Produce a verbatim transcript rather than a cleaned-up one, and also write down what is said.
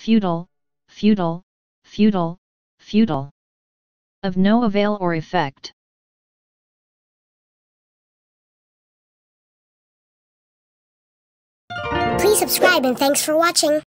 futile, futile, futile, futile. Of no avail or effect. Please subscribe and thanks for watching.